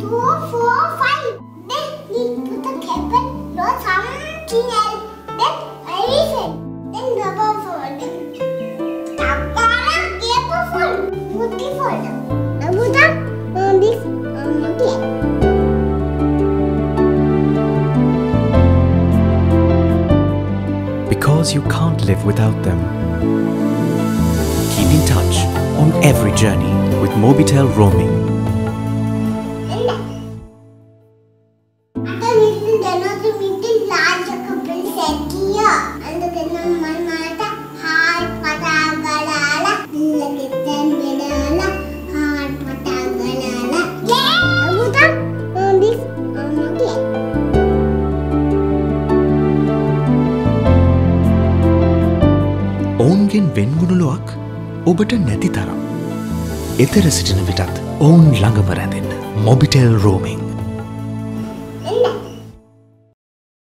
4, 5. Then he put the cable, wrote something else. Then I reset. Then rubber folded. Takara paper fold. Putty folder. Nabuta this again. Because you can't live without them. Keep in touch on every journey with Mobitel Roaming. ඔවුන්ගෙන් වෙන්ගුණුලුවක් ඔබට නැති තරම්. එතෙර සිටින විටත් ඔවුන් ළඟම රැඳෙන්න Mobitel Roaming.